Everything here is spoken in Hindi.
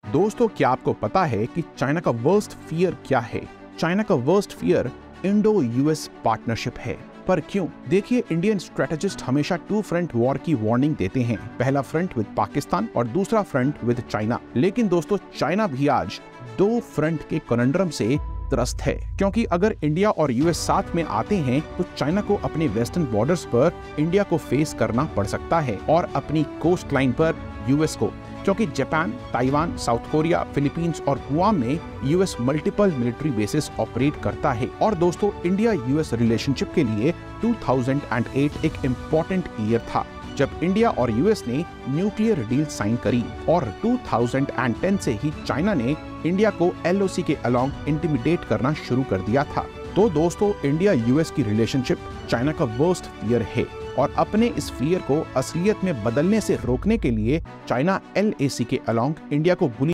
दोस्तों, क्या आपको पता है कि चाइना का वर्स्ट फियर क्या है? चाइना का worst fear Indo US partnership है। पर क्यों? देखिए, इंडियन स्ट्रेटेजिस्ट हमेशा टू फ्रंट वॉर की वार्निंग देते हैं। पहला फ्रंट विद पाकिस्तान और दूसरा फ्रंट विद चाइना। लेकिन दोस्तों, चाइना भी आज दो फ्रंट के कॉन्ड्रम से त्रस्त है, क्योंकि अगर इंडिया और यूएस साथ में आते हैं तो चाइना को अपने वेस्टर्न बॉर्डर्स पर इंडिया को फेस करना पड़ सकता है और अपनी कोस्ट लाइन पर यूएस को, क्योंकि Japan, Taiwan, South Korea, Philippines और गुआम में US multiple military bases operate करता है। और दोस्तों, इंडिया यूएस रिलेशनशिप के लिए 2008 एक इम्पोर्टेंट ईयर था, जब इंडिया और यूएस ने न्यूक्लियर डील साइन करी और 2010 से ही चाइना ने इंडिया को एलओसी के अलोंग इंटिमिडेट करना शुरू कर दिया था। तो दोस्तों, इंडिया यूएस की रिलेशनशिप चाइना का वर्स्ट फियर है और अपने इस फियर को असलियत में बदलने से रोकने के लिए चाइना एलएसी के अलोंग इंडिया को बुली